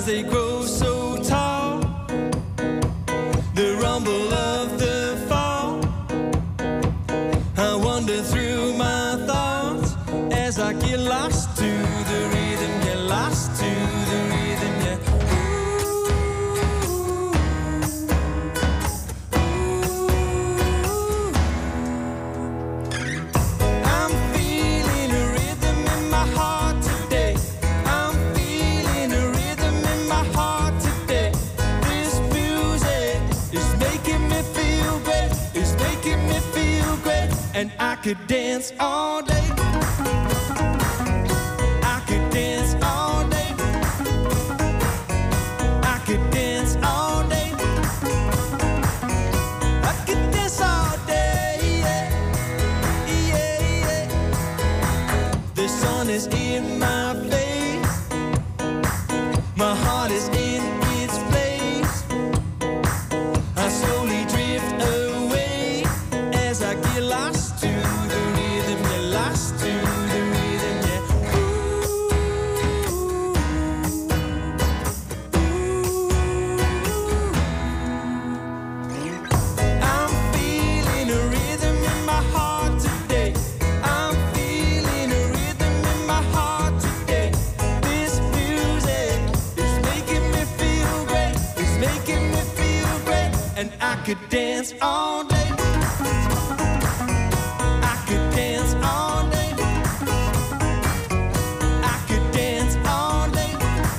they grow so tall, the rumble of the fall. I wander through my thoughts as I get lost to the rhythm, get lost to the rhythm, yeah. I'm feeling a rhythm in my heart today. I'm feeling a rhythm in my heart today. This music is making me feel great. It's making me feel great. And I could dance all day. I could dance all day. I could dance all day. I could dance all day, yeah. Yeah, yeah. The sun is in my face. My heart is in its place. I slowly drift away as I get lost to the rhythm, get lost to the rhythm, yeah. I'm feeling a rhythm in my heart today. I'm feeling a rhythm in my heart today. This music is making me feel great. It's making me feel great. And I could dance all day. I could dance all day. I could dance all day.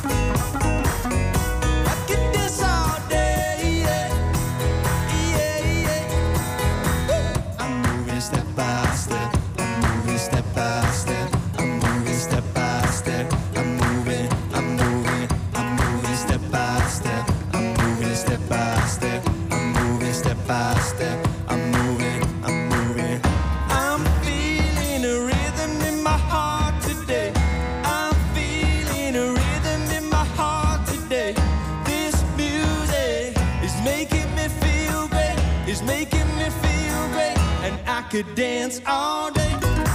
I could dance all day, yeah. Yeah, yeah. I'm moving step by step. I'm moving step by step. I'm moving step by step. I'm moving, I'm moving, I'm moving step by step. I'm moving step by step. I'm moving step by step. I'm moving, I'm moving. I'm feeling a rhythm in my heart today. I'm feeling a rhythm in my heart today. This music is making me feel great. It's making me feel great. And I could dance all day.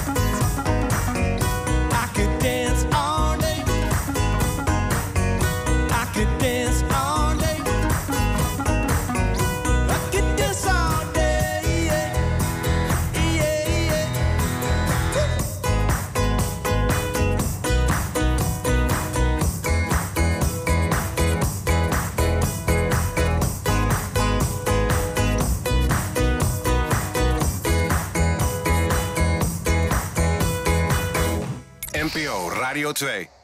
I could dance all day. I could dance all day. I could dance all day, yeah. Yeah, yeah. NPO Radio 2.